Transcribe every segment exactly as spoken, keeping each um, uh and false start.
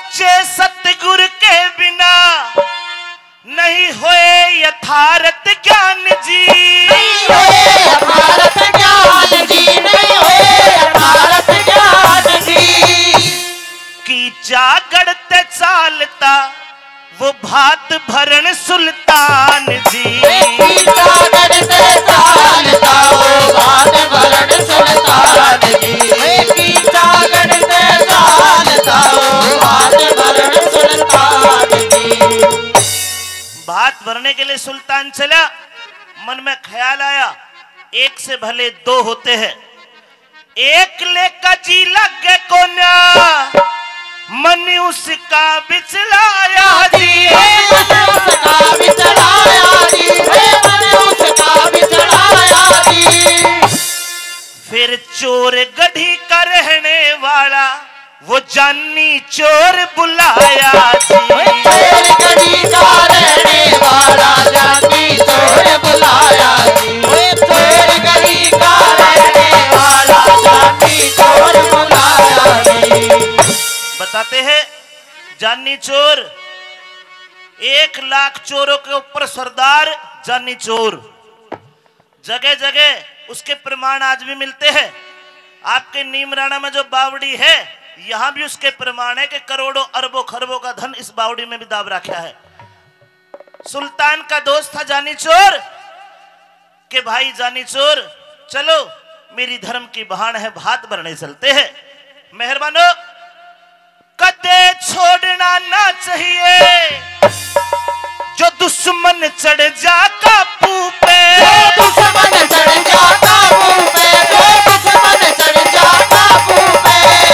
सच्चे सतगुरु के बिना नहीं होए यथार्थ ज्ञान जी, नहीं होए यथार्थ ज्ञान जी, नहीं होए यथार्थ ज्ञान जी। की जागड़ते चालता वो भात भरण सुल्तान जी, की जागड़ते चालता वो भात भरण सुल्तान जी, की जागड़ते चालता वो भात भरण सुल्तान जी। भात भरने के लिए सुल्तान चला, मन में ख्याल आया एक से भले दो होते हैं, एक लेका जी लगे कोना मन उसका बिचलाया जी, मन उसका बिचलाया जी, मन उसका बिचलाया जी। फिर चोर गढ़ी का रहने वाला वो जानी चोर बुलाया जी, चोर गढ़ी का रहने वाला जानी चोर बुलाया जी, चोर गढ़ी का रहने वाला जानी चोर बुलाया जी। बताते हैं जानी चोर, एक लाख चोरों के ऊपर सरदार जानी चोर। जगह जगह उसके प्रमाण आज भी मिलते हैं। आपके नीमराणा में जो बावड़ी है यहां भी उसके प्रमाण है कि करोड़ों अरबों खरबों का धन इस बावड़ी में भी दाब रखा है। सुल्तान का दोस्त था जानी चोर के भाई जानी चोर, चलो मेरी धर्म की बहान है, भात भरने चलते हैं। मेहरबानो, कदे छोड़ना ना चाहिए जो दुश्मन चढ़ जा काबू पे, जो दुश्मन चढ़ जा काबू पे, जो दुश्मन चढ़ जा काबू पे।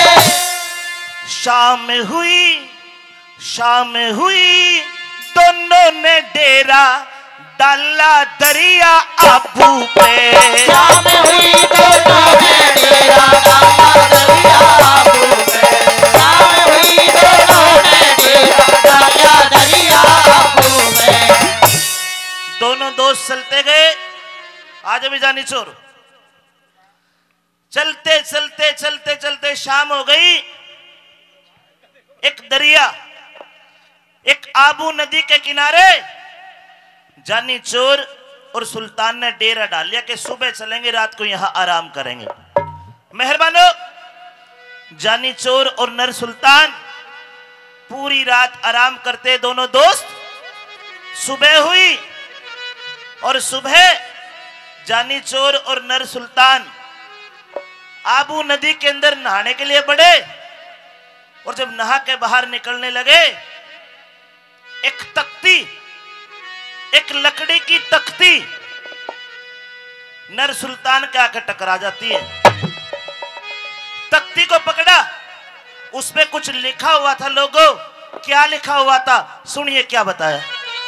शाम हुई शाम हुई दोनों ने डेरा डाला दरिया आबू पे, शाम हुई दोनों ने डेरा डाला दरिया आबू पे, शाम हुई दोनों ने डेरा डाला दरिया आबू पे। दोनों दोस्त चलते गए। आज भी जानी चोर चलते चलते चलते चलते शाम हो गई। एक दरिया, एक आबू नदी के किनारे जानी चोर और सुल्तान ने डेरा डाल लिया कि सुबह चलेंगे, रात को यहां आराम करेंगे। मेहरबानो, जानी चोर और नर सुल्तान पूरी रात आराम करते दोनों दोस्त। सुबह हुई और सुबह जानी चोर और नर सुल्तान आबू नदी के अंदर नहाने के लिए बढ़े और जब नहा के बाहर निकलने लगे, एक तख्ती, एक लकड़ी की तख्ती नर सुल्तान के आकर टकरा जाती है। तख्ती को पकड़ा, उस पे कुछ लिखा हुआ था। लोगों, क्या लिखा हुआ था? सुनिए क्या बताया।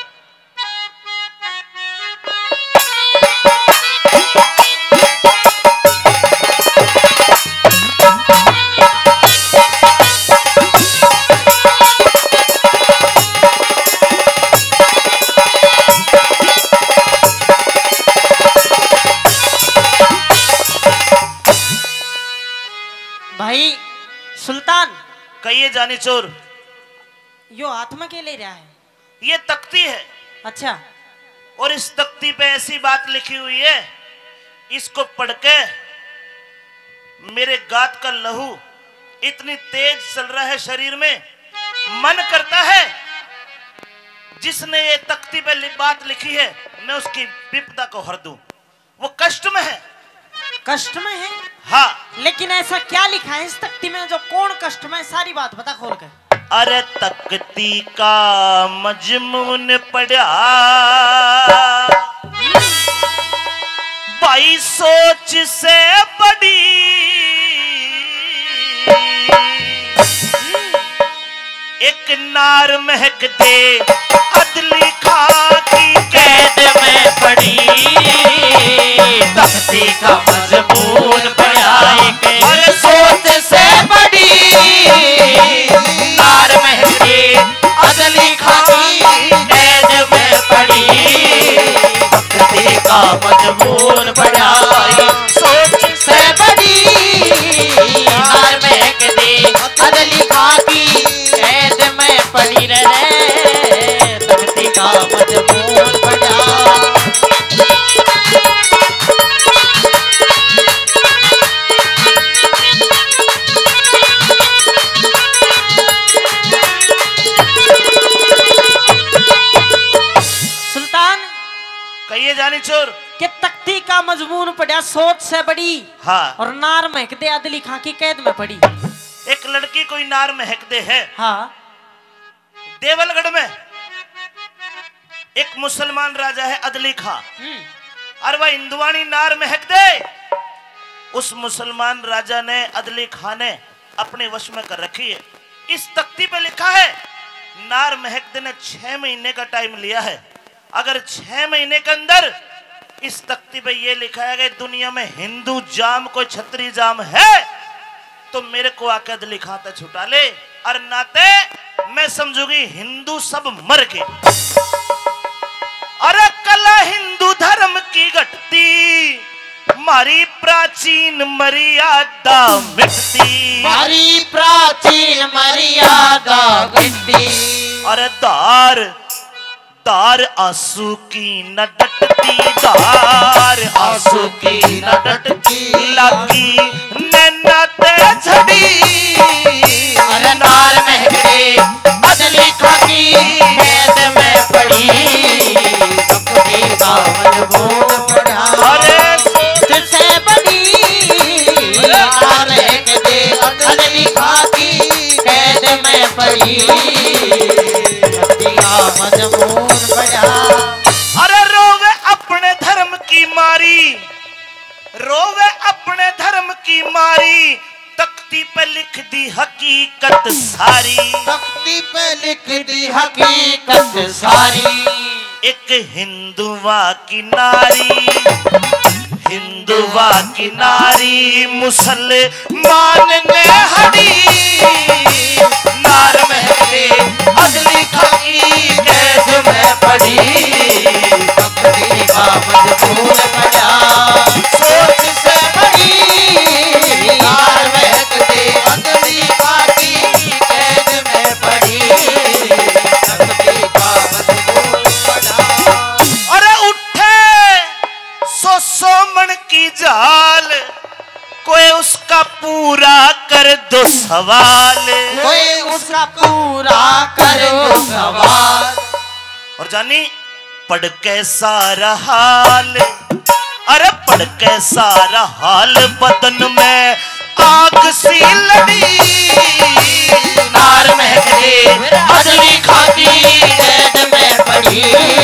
भाई सुल्तान, कहिए जानी चोर। यो हाथ में के ले रहा है? ये तख्ती है। अच्छा। और इस तख्ती पे ऐसी बात लिखी हुई है, इसको पढ़ के मेरे गात का लहू इतनी तेज चल रहा है शरीर में, मन करता है जिसने ये तख्ती पे बात लिखी है मैं उसकी विपदा को हर दूं। वो कष्ट में है। कष्ट में है? हाँ। लेकिन ऐसा क्या लिखा है इस तख्ती में जो कौन कष्ट में? सारी बात बता खोल के। अरे तख्ती का मजमून पढ़ा भाई सोच से बड़ी, एक नार महक दे अदली खा की कैद में पड़ी। तख्ती का मजमून पढ़ा एक सोच से बड़ी, नार महक दे अदली खा की कैद में पड़ी। तख्ती का मजमून पढ़ा सोच से बड़ी, नार महक दे अदली खा की कैद मजमून पड़ा सोच से बड़ी। हाँ। और नार महक दे अदली खां की कैद में पड़ी। एक लड़की कोई नार महक दे है। हाँ। देवलगढ़ में एक मुसलमान राजा है अदली खां, और वह हिंदुवानी नार महक दे। उस मुसलमान राजा ने अदली खां ने अपने वश में कर रखी है। इस तख्ती पे लिखा है नार महक ने छह महीने का टाइम लिया है। अगर छह महीने के अंदर इस तख्ती पे ये लिखा है कि दुनिया में हिंदू जाम कोई छत्री जाम है तो मेरे को आके अदली खां तक छुटा ले, और नाते मैं समझूंगी हिंदू सब मर गए। अरे कला हिंदू धर्म की घटती, मारी प्राचीन मर्यादा मिटती, मारी प्राचीन मर्यादा मिटती। अरे दार दार आंसू की न डटती, दार आंसू की न डटती, लागी नैना ते झड़ी। अरे नार महके अदली खां की कैद में पड़ी, तख्ती का मजबूर पड़ा। अरे तुझसे बड़ी नार महके अदली खां की कैद में पड़ी, तख्ती का मजबूर पड़ा। अरे रोवे अपने धर्म की मारी, रोवे अपने धर्म की मारी, तख्ती पे लिख दी हकीकत सारी, तख्ती पे लिख दी हकीकत सारी। एक हिंदुवा की नारी, हिंदुवा की नारी मुसलमान ने हड़ी, नार महके अदली खां की कैद में पड़ी, तख्ती का मजबूर पड़ा। सोच से बड़ी नार महकते अदली खां की कैद में पड़ी, तख्ती का मजबूर पड़ा। अरे उठे सो सो मन की जाल, कोई उसका पूरा कर दो सवाल, कोई उसका पूरा करो सवाल। और जानी पढ़ के सारा हाल, अरे पढ़ के सारा हाल बदन में आग सी लड़ी, नार महके अदली खां की कैद में पड़ी,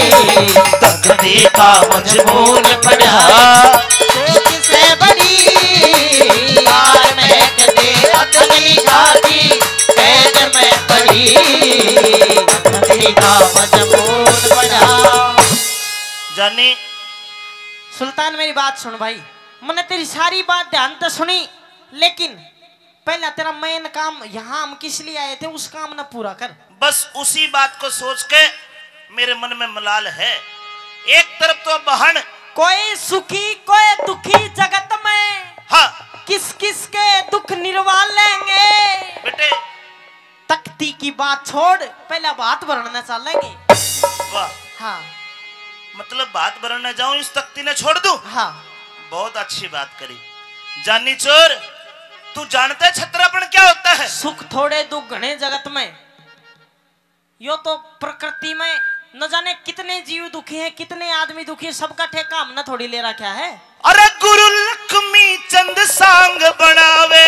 तख्ती का मजबूर पड़ा। सोच से बड़ी नार महकते अदली खां की कैद में पड़ी, तख्ती का मजबूर पड़ा। जानी सुल्तान मेरी बात सुन भाई, मैंने तेरी सारी बात ध्यान से सुनी, लेकिन पहला तेरा मेन काम यहाँ हम किस लिए आए थे उस काम ना पूरा कर। बस उसी बात को सोच के मेरे मन में मलाल है। एक तरफ तो बहन, कोई सुखी कोई दुखी जगत में, हाँ किस किस के दुख निर्वाह लेंगे। बेटे तख्ती की बात छोड़, पहला बात भरना चलेंगे। वाह, हाँ मतलब बात भरने जाऊं इस तख्ती ने छोड़ दूं? हाँ। बहुत अच्छी बात करी। जानी चोर, तू जानता है छत्रापन क्या होता है? सुख थोड़े दुख घने जगत में। यो तो प्रकृति में न जाने कितने जीव दुखी हैं, कितने आदमी दुखी हैं, सबका ठेका हमने थोड़ी ले रखा है। अरे गुरु लक्ष्मी चंद सांग बनावे,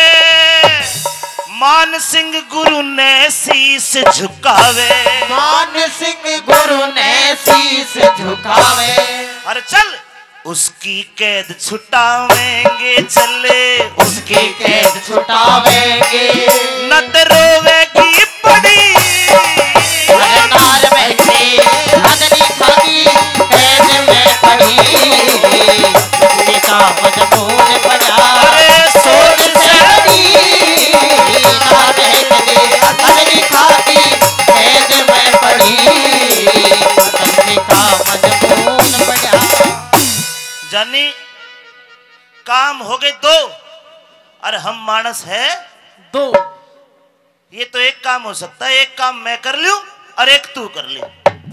मान सिंह गुरु ने शीस झुकावे, मान सिंह गुरु ने शीस झुकावे। अरे चल उसकी कैद छुटावेंगे, चले उसकी कैद छुटावेंगे, न तो रोवेगी पड़ी। अरे नार महके अदली खां की कैद में पड़ी, तख्ती का मजबूर पड़ा। अरे सोच से बड़ी नार महके अदली खां की कैद में पड़ी, तख्ती का मजबूर पड़ा। जानी काम हो गए दो, और हम मानस है दो। ये तो एक काम हो सकता है, एक काम मैं कर लूं और एक तू कर ले।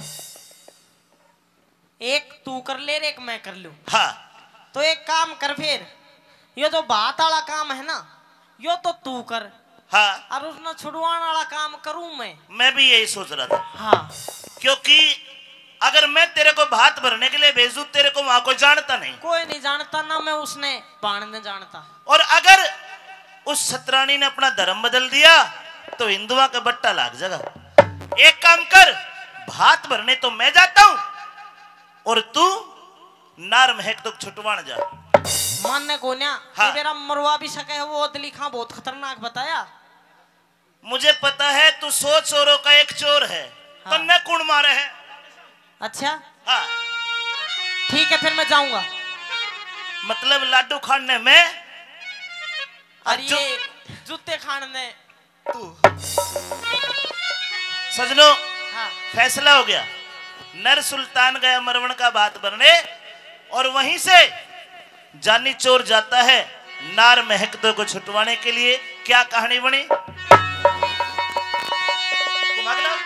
एक तू कर ले एक मैं कर लूं। हाँ तो एक काम कर फिर, यो जो बात वाला काम है ना यो तो तू कर, हाँ और उसने छुड़वाने वाला काम करूं मैं। मैं भी यही सोच रहा था, हाँ क्योंकि अगर मैं तेरे को भात भरने के लिए भेजू, तेरे को वहां कोई जानता नहीं, कोई नहीं जानता ना, मैं उसने बाण ने जानता। और अगर उस सतरानी ने अपना धर्म बदल दिया तो हिंदुआ का बट्टा लाग जाएगा। एक काम कर, भात भरने तो मैं जाता हूं और तू नार महक तो छुटवाण जा। मानने को न्या हाँ। मेरा मरवा भी सके है, वो दलीखा बहुत खतरनाक बताया। मुझे पता है तू सौ चोरों का एक चोर है। हाँ। तो न कौन मारे है? अच्छा हाँ। ठीक है, फिर मैं जाऊंगा। मतलब लाडू खाने में और जु... ये जूते खाने तू सजनो, हाँ। फैसला हो गया। नर सुल्तान गया मरवण का भात भरने और वहीं से जानी चोर जाता है नार महकदो को छुटवाने के लिए। क्या कहानी बनी? घुमा के लाओ।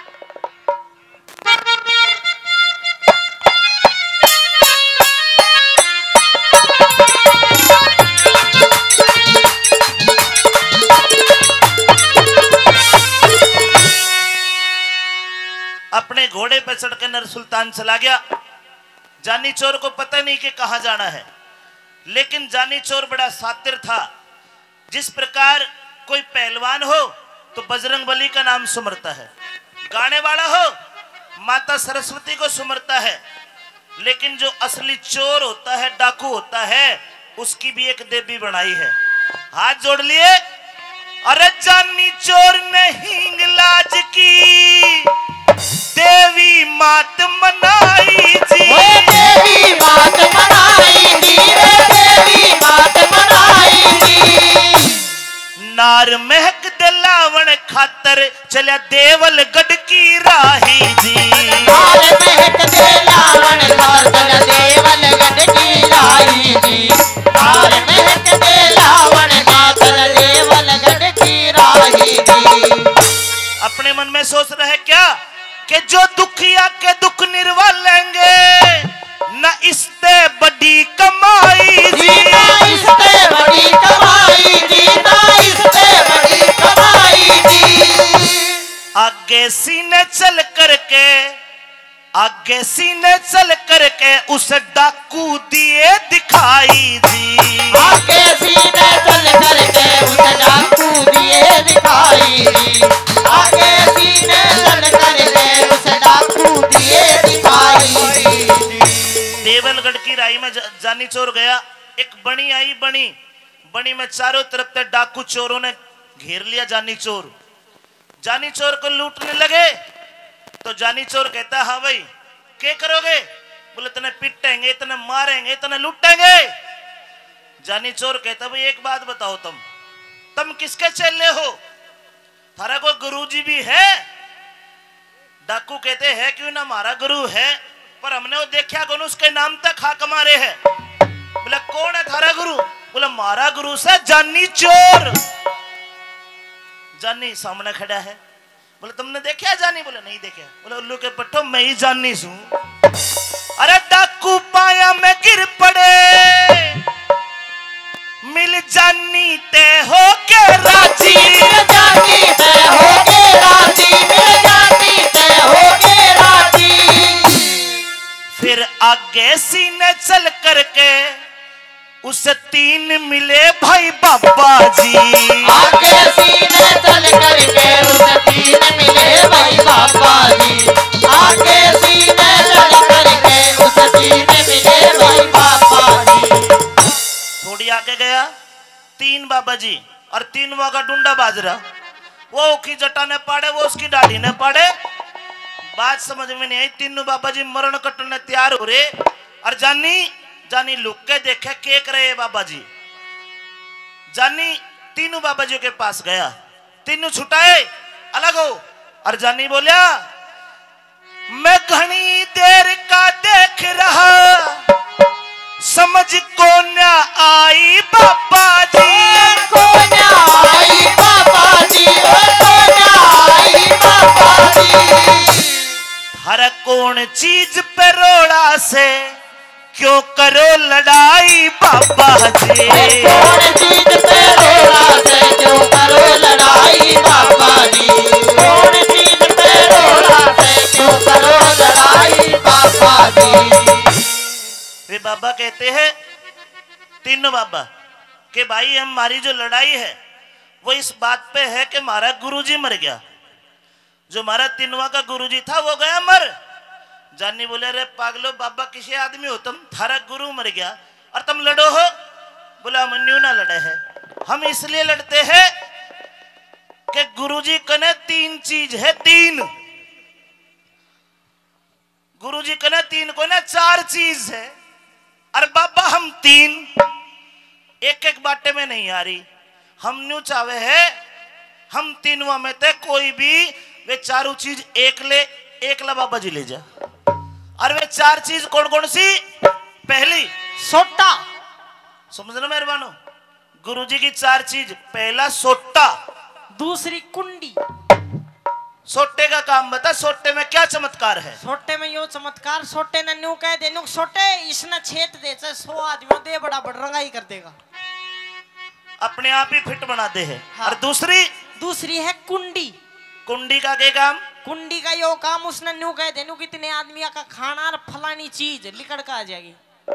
अपने घोड़े पर चढ़ के नर सुल्तान चला गया। जानी चोर को पता नहीं कि कहां जाना है, लेकिन जानी चोर बड़ा सातिर था। जिस प्रकार कोई पहलवान हो तो बजरंग बली का नाम सुमरता है, गाने वाला हो माता सरस्वती को सुमरता है, लेकिन जो असली चोर होता है, डाकू होता है, उसकी भी एक देवी बनाई है। हाथ जोड़ लिए, अरे जानी चोर ने हींग लाज की देवी मात मनाई जी, देवी मात मनाई जी, देवी मात मनाई जी। नार महक दिलावन खातर चलिया देवल गढ़ की राही जी, नार महक दिलावन खातर देवल गढ़ की राही जी, नार महक दिलावन खातर देवल गढ़ की राही जी। अपने मन में सोच रहे क्या कि जो दुखिया के दुख निर्वा लेंगे न इससे बड़ी कमाई जी, ना इससे बड़ी कमाई जी, ना इससे बड़ी कमाई जी। आगे सीने चल करके, आगे सीने चल करके उस डाकू दिए दिखाई जी, आगे सीने चल करके उस डाकू दिए दिखाई जी, आगे सीने चल करके उस डाकू दिए दिखाई जी। देवलगढ़ की राई में जानी चोर गया। एक बणी आई, बणी बणी में चारों तरफ से डाकू चोरों ने घेर लिया जानी चोर। जानी चोर को लूटने लगे तो जानी चोर कहता, हाँ भाई क्या करोगे? बोले इतने पिटेंगे, इतने मारेंगे, इतने लूटेंगे। जानी चोर कहता, भाई एक बात बताओ, तुम तुम किसके चेले हो? थारा कोई गुरुजी भी है? डाकू कहते हैं क्यों ना, हमारा गुरु है, पर हमने वो देखा कौन, उसके नाम तक हाक मारे है। बोला कौन है थारा गुरु? बोला हमारा गुरु से जानी चोर। जानी सामने खड़ा है। बोले तुमने देखा जानी? बोले नहीं देखा। बोले उल्लू के पट्टो मैं ही जानी सू। अरे डाकू पाया में गिर पड़े, मिल जानी ते हो के राजी, मिल जानी ते हो के राजी, मिल जानी ते हो के राजी। फिर आगे सीने चल करके उस तीन मिले भाई बाबा जी, आगे सीने चल करके उस तीन मिले भाई बाबा जी, आगे सीने चल करके उस तीन मिले भाई बाबा जी। थोड़ी आगे गया, तीन बाबा जी और तीन वागा डूंडा बाजरा, वो उसकी जटा ने पाड़े, वो उसकी दाढ़ी ने पाड़े। बात समझ में नहीं आई। तीनों बाबा जी मरण कटने तैयार हो रहे और जानी जानी लुक के देखे के कर रहे बाबा जी। जानी तीनों बाबा जी के पास गया, तीनों छुटाए अलग हो और जानी बोलिया, मैं घनी देर का देख रहा समझ को न आई बाबा जी, को न आई बाबा जी, को न आई बाबा जी। हर कौन चीज पे रोड़ा से क्यों करो लड़ाई बाबा जी, कौन चीज पे रोड़ा से क्यों करो लड़ाई बाबा जी, कौन चीज पे रोड़ा से क्यों करो लड़ाई बाबा बाबा कहते हैं तीनों बाबा कि भाई हमारी जो लड़ाई है वो इस बात पे है कि हमारा गुरुजी मर गया। जो हमारा तीनवा का गुरुजी था वो गया मर। जानी बोले रे पागलो बाबा किसी आदमी हो तुम, थारा गुरु मर गया और तुम लड़ो हो। बोला हम न्यू ना लड़े है, हम इसलिए लड़ते हैं कि गुरुजी कने तीन चीज है, तीन गुरुजी कने तीन को ना चार चीज है और बाबा हम तीन एक एक बाटे में नहीं आ रही। हम न्यू चावे है हम तीनों में ते कोई भी वे चारों चीज एक ले एक ला बाबा जी ले जा। और वे चार चीज कौन कौन सी? पहली सोटा, समझना मेहरबानो, गुरुजी की चार चीज, पहला सोटा, दूसरी कुंडी। सोटे का काम बता, सोटे में क्या चमत्कार है? सोटे में यो चमत्कार, सोटे ने न्यू कह दे, न्यू सोटे इसने छेद दे चाहे सौ आदमियों दे बड़ा बड़ रंगाई कर देगा, अपने आप ही फिट बना दे है। हाँ। और दूसरी दूसरी है कुंडी। कुंडी का क्या काम? कुंडी का यो काम उसने न्यू कह दे, न्यू कितने आदमियों का खाना और फलानी चीज लिकड़ का आ जाएगी।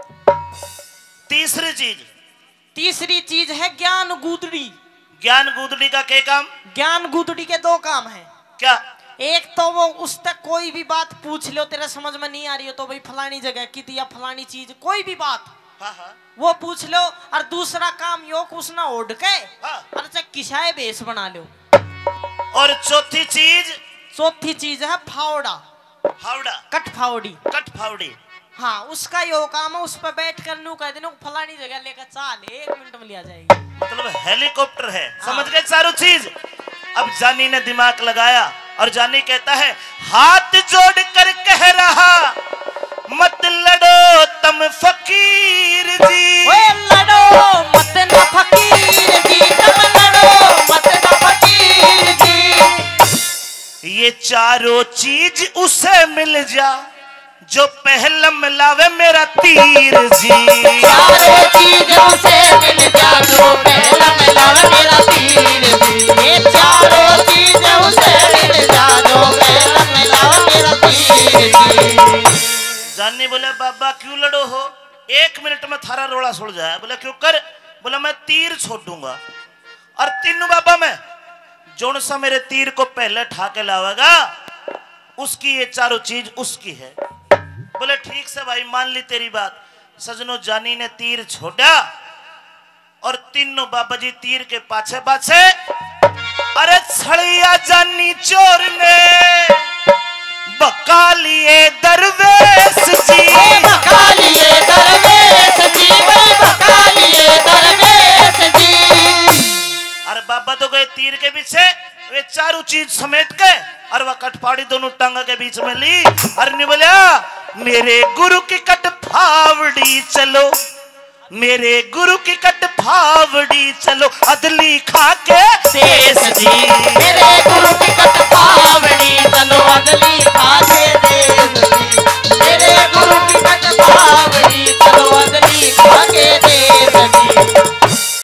तीसरी चीज तीसरी चीज है ज्ञान गुदड़ी। ज्ञान गुदड़ी का क्या काम? ज्ञान गुदड़ी के दो काम है। क्या? एक तो वो उस तक कोई भी बात पूछ लो, तेरा समझ में नहीं आ रही हो तो भाई फलानी जगह की थी या फलानी चीज कोई भी बात, हाँ हाँ। वो पूछ लो। और दूसरा काम यो उसना ओढ़ के हाँ। और चाहे किसाए बेस बना लो। और चौथी चीज? चौथी चीज है फावड़ा, फावड़ा, कट फावड़ी। कट फावड़ी। हाँ, उसका यो काम है, उस पर बैठ कर नू कह देना फलानी जगह लेकर चाल, एक मिनट में लिया जाएगी। मतलब हेलीकॉप्टर है। हाँ। समझ गए चारों चीज? अब जानी ने दिमाग लगाया और जानी कहता है हाथ जोड़ कर कह रहा मत लड़ो तुम फकीर जी। ओए लड़ो मत ना फकीर जी, तुम लड़ो मत ना फकीर जी। ये चारों चीज उसे मिल जा जो पहला मिलावे मेरा तीर जी। चारों चीज उसे मिल जा जो पहला मिलावे मेरा तीर जी। ये चारों चीज उसे मिल जा जो पहला मिलावे मेरा तीर जी। जानी बोले बाबा क्यों लड़ो हो? एक मिनट में थारा रोड़ा सुड़ जाए। बोले क्यों कर? बोला मैं तीर छोड़ दूंगा और तीनों बाबा में जोन सा मेरे तीर को पहले ठाके लावेगा उसकी ये चारों चीज उसकी है। बोले ठीक से भाई मान ली तेरी बात। सजनो जानी ने तीर छोड़ा और तीनों बाबा जी तीर के पाछे पाछे। अरे छड़िया जानी चोर ने बका लिए दरवेश जी। बका लिए दरवेश जी, बका लिए दरवेश जी। अरे बाबा तो गए तीर के पीछे, वे चारों चीज समेट के और वह कटफाड़ी दोनों टांगा के बीच में ली और नहीं बोला मेरे गुरु की कट फावड़ी चलो, मेरे गुरु की कट फावड़ी चलो, अदली खा के देश जी।